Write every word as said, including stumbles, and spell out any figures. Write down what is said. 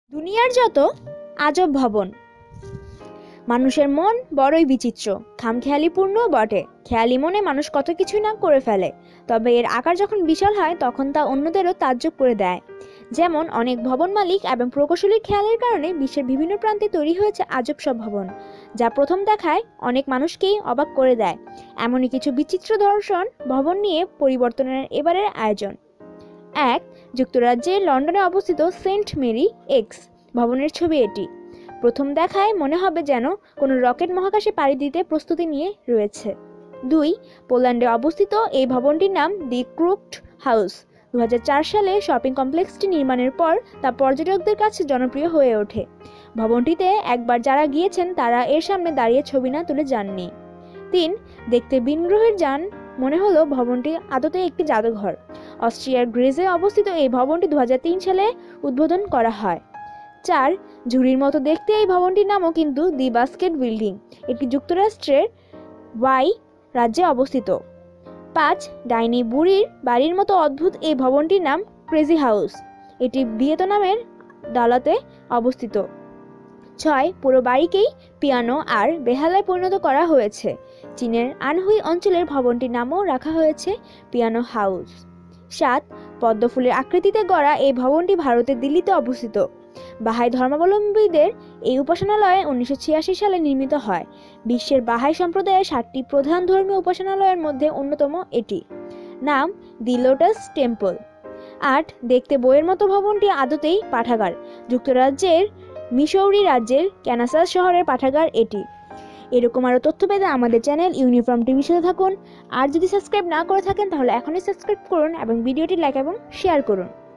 দুনিয়ার যত আজব ভবন। মানুষের মন বড়ই বিচিত্র, খামখেয়ালিপূর্ণ বটে। খেয়ালি মনে মানুষ কত কিছু না করে ফেলে, তবে এর আকার যখন বিশাল হয় তখন তা অন্যদেরও তাজ্জব করে দেয়। যেমন অনেক ভবন মালিক এবং প্রকৌশলীর খেয়ালের কারণে বিশ্বের বিভিন্ন প্রান্তে তৈরি হয়েছে আজব সব ভবন, যা প্রথম দেখায় অনেক মানুষকেই অবাক করে দেয়। এমনই কিছু বিচিত্র দর্শন ভবন নিয়ে পরিবর্তনের এবারের আয়োজন। এক, যুক্তরাজ্যের লন্ডনে অবস্থিত সেন্ট মেরি এক্স ভবনের ছবি এটি। প্রথম দেখায় মনে হবে যেন কোনো রকেট মহাকাশে পাড়ি দিতে প্রস্তুতি নিয়ে রয়েছে। দুই, পোল্যান্ডে অবস্থিত এই ভবনটির নাম দি ক্রুকড হাউস। দু হাজার চার সালে শপিং কমপ্লেক্সটি নির্মাণের পর তা পর্যটকদের কাছে জনপ্রিয় হয়ে ওঠে। ভবনটিতে একবার যারা গিয়েছেন তারা এর সামনে দাঁড়িয়ে ছবি না তুলে যাননি। তিন, দেখতে ভিনগ্রহের যান মনে হলো ভবনটি আদতে একটি জাদুঘর। অস্ট্রিয়ার গ্রেজে অবস্থিত এই ভবনটি দু হাজার তিন সালে উদ্বোধন করা হয়। চার, ঝুড়ির মতো দেখতে এই ভবনটির নামও কিন্তু দি বাস্কেট বিল্ডিং, এটি যুক্তরাষ্ট্রের ওয়াই রাজ্যে অবস্থিত। পাঁচ, ডাইনি বুড়ির বাড়ির মতো অদ্ভুত এই ভবনটির নাম ক্রেজি হাউস, এটি ভিয়েতনামের দালাতে অবস্থিত। ছয়, পুরো বাড়িকেই পিয়ানো আর বেহালায় পরিণত করা হয়েছে। চীনের আনহুই অঞ্চলের ভবনটির নামও রাখা হয়েছে পিয়ানো হাউস। সাত, পদ্মফুলের আকৃতিতে গড়া এই ভবনটি ভারতের দিল্লিতে অবস্থিত। বাহাই ধর্মাবলম্বীদের এই উপাসনালয় উনিশশো ছিয়াশি সালে নির্মিত হয়। বিশ্বের বাহাই সম্প্রদায়ের সাতটি প্রধান ধর্মীয় উপাসনালয়ের মধ্যে অন্যতম এটি। নাম দি লোটাস টেম্পল। আট, দেখতে বইয়ের মতো ভবনটি আদতেই পাঠাগার। যুক্তরাজ্যের মিসৌরি রাজ্যের ক্যানাসাস শহরের পাঠাগার এটি। এরকম আরও তথ্য পেতে আমাদের চ্যানেল ইউনিফর্ম টিভির সাথে থাকুন। আর যদি সাবস্ক্রাইব না করে থাকেন তাহলে এখনই সাবস্ক্রাইব করুন এবং ভিডিওটি লাইক এবং শেয়ার করুন।